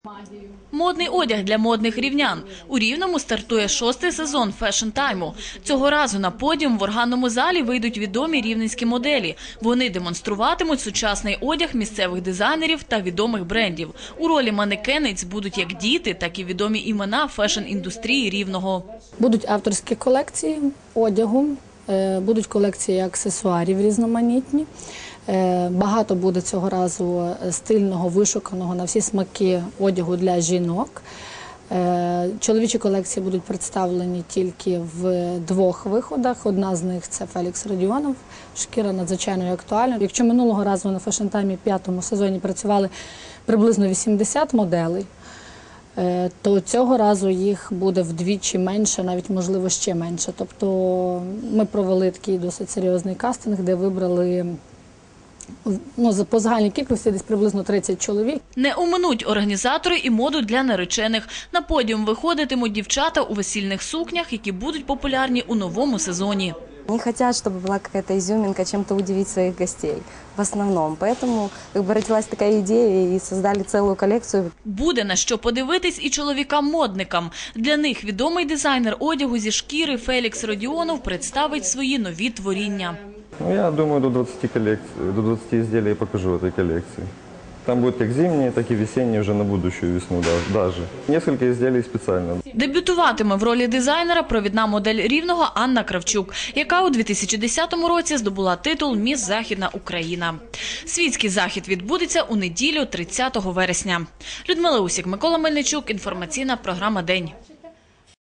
Модний одяг для модних рівнян. У Рівному стартує 6-й сезон фешн-тайму. Цього разу на подіум в органному залі вийдуть відомі рівненські моделі. Вони демонструватимуть сучасний одяг місцевих дизайнерів та відомих брендів. У ролі манекенниць будуть як діти, так і відомі імена фешн-індустрії Рівного. Будуть авторські колекції одягу, будуть колекції аксесуарів різноманітні. Багато буде цього разу стильного, вишуканого на всі смаки одягу для жінок. Чоловічі колекції будуть представлені тільки в 2 виходах. Одна з них – це Фелікс Родіонов, шкіра надзвичайно актуальна. Якщо минулого разу на фешн-таймі 5-му сезоні працювали приблизно 80 моделей, то цього разу їх буде вдвічі менше, навіть, можливо, ще менше. Тобто ми провели такий досить серйозний кастинг, де вибрали по загальній кількості десь приблизно 30 чоловік. Не оминуть організатори і моду для наречених. На подіум виходитимуть дівчата у весільних сукнях, які будуть популярні у новому сезоні. Они хотят, чтобы была какая-то изюминка, чем-то удивить своих гостей в основном. Поэтому родилась такая идея и создали целую коллекцию. Буде на що подивитись і чоловікам-модникам. Для них відомий дизайнер одягу зі шкіри Фелікс Родіонов представить свої нові творіння. Я думаю, до 20 изделий я покажу в этой коллекции. Там будет как зимние, так и весенние уже на будущую весну даже. Несколько изделий специально. Дебютуватиме в ролі дизайнера провідна модель Рівного Анна Кравчук, яка у 2010 році здобула титул «Міс Західна Україна». Світський захід відбудеться у неділю 30 вересня. Людмила Усік, Микола Мельничук, інформаційна програма «День».